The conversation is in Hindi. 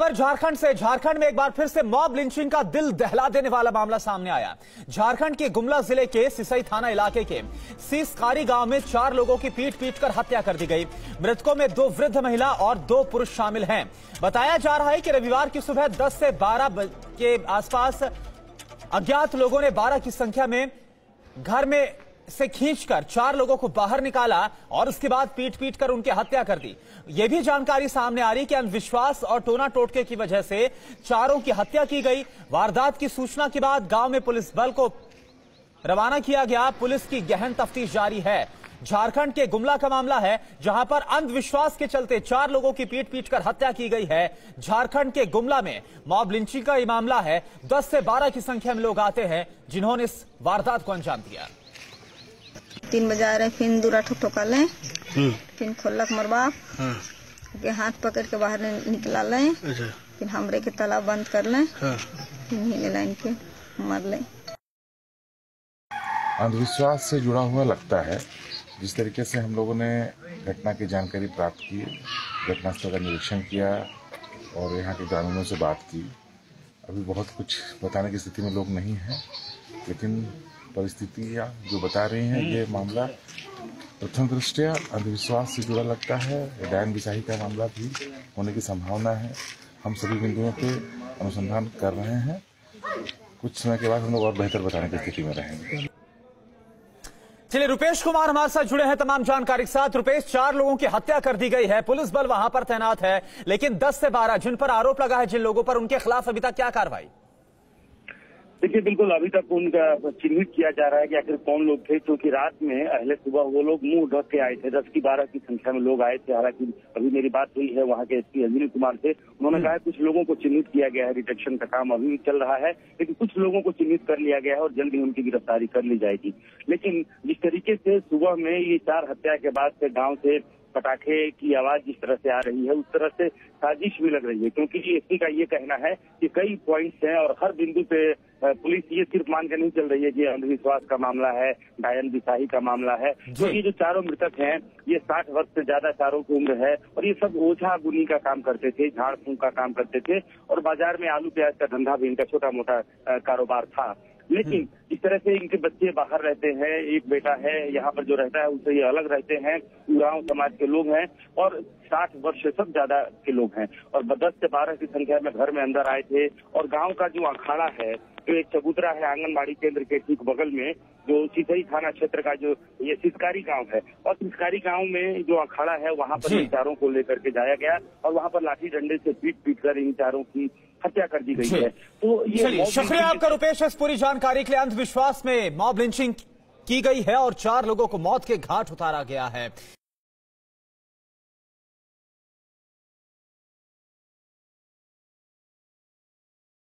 पर झारखंड में एक बार फिर से मॉब लिंचिंग का दिल दहला देने वाला मामला सामने आया। झारखंड के गुमला जिले के सिसई थाना इलाके के सीसकारी गांव में 4 लोगों की पीट कर हत्या कर दी गई। मृतकों में 2 वृद्ध महिला और 2 पुरुष शामिल हैं। बताया जा रहा है कि रविवार की सुबह 10 से 12 के आसपास अज्ञात लोगों ने 12 की संख्या में घर में से खींचकर 4 लोगों को बाहर निकाला और उसके बाद पीट कर उनकी हत्या कर दी। यह भी जानकारी सामने आ रही कि अंधविश्वास और टोना टोटके की वजह से 4 की हत्या की गई। वारदात की सूचना के बाद गांव में पुलिस बल को रवाना किया गया। पुलिस की गहन तफ्तीश जारी है। झारखंड के गुमला का मामला है, जहां पर अंधविश्वास के चलते 4 लोगों की पीट कर हत्या की गई है। झारखंड के गुमला में मॉब लिंचिंग का यह मामला है। 10 से 12 की संख्या में लोग आते हैं जिन्होंने इस वारदात को अंजाम दिया। 3 बजे आ रहे, फिर दूरा ठोका लें, फिर खोलक मरबा के हाथ पकड़ के बाहर निकला लें, फिर हमरे के तालाब बंद कर लें, फिर हिले लाइन के मार लें। अंधविश्वास से जुड़ा हुआ लगता है। जिस तरीके से हम लोगों ने घटना की जानकारी प्राप्त की, घटनास्थल का निरीक्षण किया और यहाँ के ग्रामीणों से बात की, अभी बहुत कुछ बताने की स्थिति में लोग नहीं हैं, लेकिन परिस्थितियाँ जो बता रही हैं ये मामला प्रथम दृष्टया अंधविश्वास से जुड़ा लगता है। डायन बिसाही का मामला भी होने की संभावना है। हम सभी बिंदुओं पे अनुसंधान कर रहे हैं। कुछ समय के बाद हम लोग और बेहतर बताने की स्थिति में रहेंगे। चलिए, रुपेश कुमार हमारे साथ जुड़े हैं तमाम जानकारी के साथ। रुपेश, 4 लोगों की हत्या कर दी गई है, पुलिस बल वहां पर तैनात है, लेकिन 10 से 12 जिन पर आरोप लगा है, जिन लोगों पर, उनके खिलाफ अभी तक क्या कार्रवाई? देखिए, बिल्कुल अभी तक उनका चिन्हित किया जा रहा है कि आखिर कौन लोग थे, क्योंकि रात में अहले सुबह वो लोग मुंह ढक के आए थे। 10 की 12 की संख्या में लोग आए थे। हालांकि अभी मेरी बात हुई है वहाँ के एसपी अजनी कुमार से, उन्होंने कहा है कुछ लोगों को चिन्हित किया गया है, डिटेक्शन का काम अभी भी चल रहा है, लेकिन कुछ लोगों को चिन्हित कर लिया गया है और जल्द ही उनकी गिरफ्तारी कर ली जाएगी। लेकिन जिस तरीके से सुबह में ये 4 हत्या के बाद से गाँव से पटाखे की आवाज जिस तरह से आ रही है, उस तरह से साजिश भी लग रही है, क्योंकि एसपी का ये कहना है कि कई पॉइंट्स हैं और हर बिंदु पे पुलिस ये सिर्फ मान के नहीं चल रही है कि अंधविश्वास का मामला है, डायन बिसाही का मामला है। तो ये जो 4 मृतक हैं, ये 60 वर्ष से ज्यादा 4 की उम्र है और ये सब ओझा गुनी का काम करते थे, झाड़ फूंक का काम करते थे और बाजार में आलू प्याज का धंधा भी इनका छोटा मोटा कारोबार था। लेकिन इस तरह से इनके बच्चे बाहर रहते हैं, एक बेटा है यहाँ पर जो रहता है, उससे ये अलग रहते हैं, गाँव समाज के लोग हैं और 60 वर्ष से सब ज्यादा के लोग हैं और 10 से 12 की संख्या में घर में अंदर आए थे। और गांव का जो अखाड़ा है, जो एक चबूतरा है आंगनबाड़ी केंद्र के ठीक बगल में, जो सिसई थाना क्षेत्र का जो ये सिसकारी गांव है, और सिसकारी गांव में जो अखाड़ा है वहां पर इन 4 को लेकर के जाया गया और वहां पर लाठी डंडे से पीट कर इन 4 की हत्या कर दी गई है। तो ये शुक्रिया आपका रुपेश, इस पूरी जानकारी के लिए। अंधविश्वास में मॉब लिंचिंग की गई है और 4 लोगों को मौत के घाट उतारा गया है।